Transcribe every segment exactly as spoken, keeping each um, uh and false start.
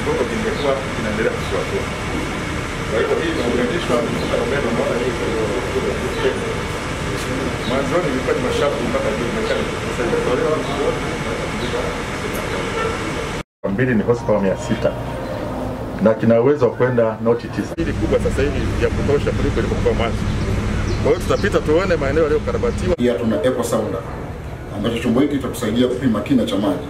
kidogo kingekuwa kinaendelea kufuatia. Kwa hiyo hii inaunganishwa na umeme mmoja hii kwa mwanzoni ilikuwa ni mashafu mpaka juu mekani. Sasa imetolewa mbili ni horsepower mia sita na kina uwezo wa kwenda noti tisa. Hili kubwa sasa hivi ya kutosha kuliko ilivyokuwa mwanzo. Kwa hiyo tutapita tuone maeneo yaliyokarabatiwa. Pia tuna eco sounder ambacho chombo hiki kitatusaidia kupima kina cha maji.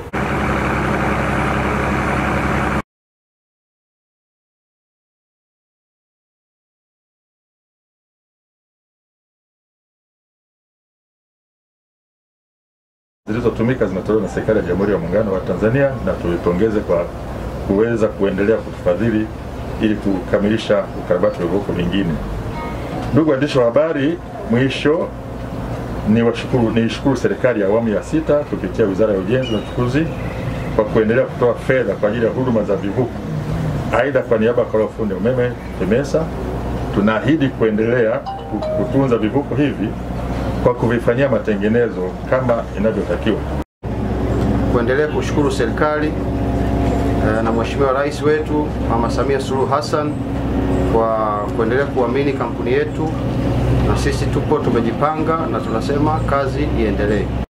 Zilizotumika zinatolewa na serikali ya Jamhuri ya Muungano wa Tanzania, na tuipongeze kwa kuweza kuendelea kutufadhili ili kukamilisha ukarabati wa vivuko vingine. Ndugu waandishi wa habari, mwisho ni washukuru ni shukuru serikali ya awamu ya sita kupitia Wizara ya Ujenzi na Uchukuzi kwa kuendelea kutoa fedha kwa ajili ya huduma za vivuko. Aidha, kwa niaba ya fundi umeme TEMESA, tunaahidi kuendelea kutunza vivuko hivi kwa kuvifanyia matengenezo kama inavyotakiwa. Kuendelea kushukuru serikali na Mheshimiwa Rais wetu Mama Samia Suluhu Hassan kwa kuendelea kuamini kampuni yetu, na sisi tupo tumejipanga na tunasema kazi iendelee.